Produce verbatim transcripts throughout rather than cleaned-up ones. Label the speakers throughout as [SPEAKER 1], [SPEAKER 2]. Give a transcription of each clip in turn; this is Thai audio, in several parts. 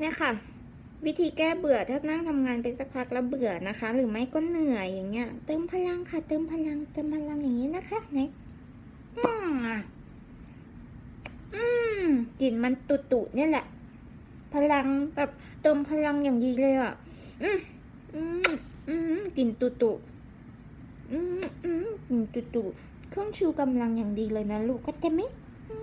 [SPEAKER 1] เนี่ยค่ะวิธีแก้เบื่อถ้านั่งทำงานไปสักพักแล้วเบื่อนะคะ หรือไม่ก็เหนื่อยอย่างเงี้ยเติมพลังค่ะเติมพลังเติมพลังอย่างนี้นะคะไหนอืมอืมกลิ่นมันตุตุเนี่ยแหละพลังแบบเติมพลังอย่างดีเลยอ่ะอืมอืมอืมกลิ่นตุตุอืมอืมกลิ่นตุตุเครื่องชูกำลังอย่างดีเลยนะลูกก็จะไหม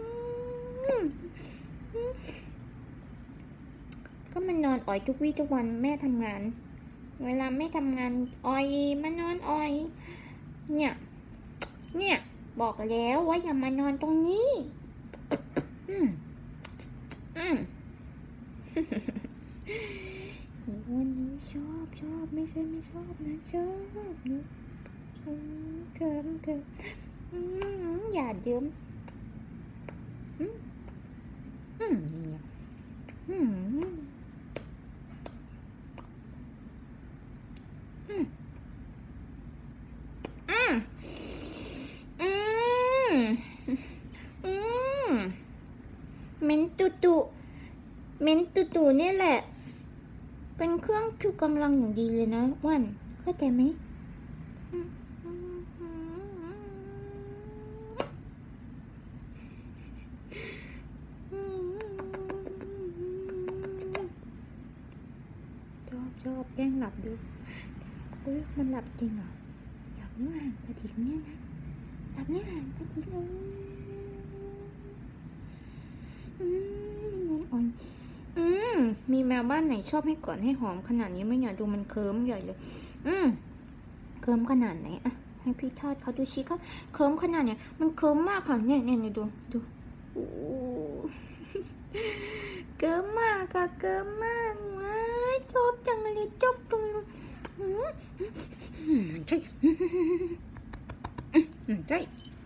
[SPEAKER 1] ก็มันนอนอ่อยทุกวี่ทุกวันแม่ทำงานเวลาแม่ทำงานอ่อยมันนอนอ่อยเนี่ยเนี่ยบอกแล้วว่าอย่ามานอนตรงนี้อืมอืมวันนี้ชอบชอบไม่ใช่ไม่ชอบนะชอบนะเกิมเกิมอย่าเยิ้มอืมอืมเนี่ยอืมอืมอืมอืมอืมเม้นตุตุเม้นตุตุเนี่ยแหละเป็นเครื่องชูกำลังอย่างดีเลยนะว่านเข้าใจไหมชอบชอบแกล้งหลับดูอุ้ยมันหลับจริงเหรอหลับนิ้วห่างกระถิ่นเนี่ยนะหลับนิ้วห่างกระถิ่นเลยอืมอ่อนอืมมีแมวบ้านไหนชอบให้ก่อนให้หอมขนาดนี้ไม่อยากดูมันเคิร์มใหญ่เลยอืมเคิร์มขนาดไหนอะให้พี่ทอดเขาดูชิเขาเคิร์มขนาดเนี้ยมันเคิร์มมากค่ะเนี่ยเนี่ยดูดูโอ้เคิร์มมากค่ะเคิร์มมากว้ายชอบจังเลยชอบจังเลยอืมใช่ใช่